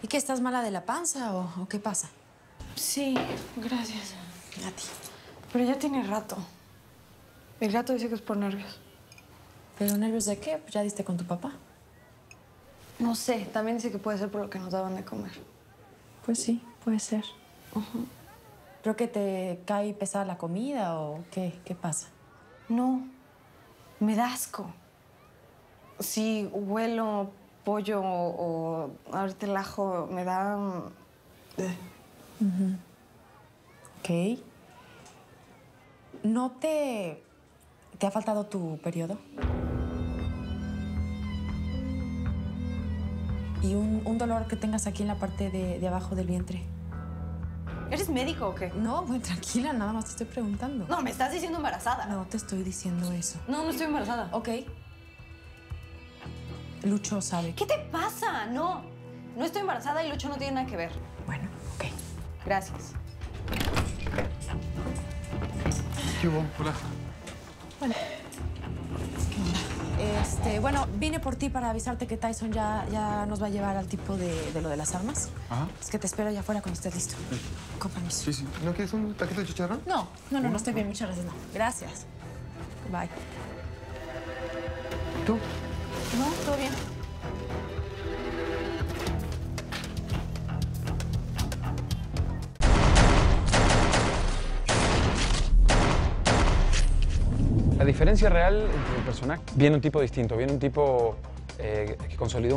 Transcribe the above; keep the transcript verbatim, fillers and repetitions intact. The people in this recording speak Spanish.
¿Qué, estás mala de la panza o, o qué pasa? Sí, gracias. A ti. Pero ya tiene rato. El gato dice que es por nervios. ¿Pero nervios de qué? Pues ya diste con tu papá. No sé, también dice que puede ser por lo que nos daban de comer. Pues sí, puede ser. Uh-huh. ¿Creo que te cae pesada la comida o qué? ¿Qué pasa? No, me da asco. Si huelo pollo o, o ahorita el ajo, me da... Uh-huh. Ok. ¿No te... te ha faltado tu periodo? ¿Y un, un dolor que tengas aquí en la parte de, de abajo del vientre? ¿Eres médico o qué? No, bueno, tranquila, nada más te estoy preguntando. No, me estás diciendo embarazada. No te estoy diciendo eso. No, no estoy embarazada. Ok. Lucho sabe. ¿Qué te pasa? No, no estoy embarazada y Lucho no tiene nada que ver. Bueno, ok. Gracias. ¿Qué hubo? Hola. Bueno. ¿Qué onda? Este, bueno, vine por ti para avisarte que Tyson ya, ya nos va a llevar al tipo de, de lo de las armas. Ajá. Es que te espero allá afuera cuando estés listo. Sí. Con permiso. Sí, sí. ¿No quieres un taquito de chicharrón? No, no, no, no estoy bien. Muchas gracias, no. Gracias. Bye. ¿Tú? No, todo bien. La diferencia real entre el personaje, viene un tipo distinto, viene un tipo eh, que consolidó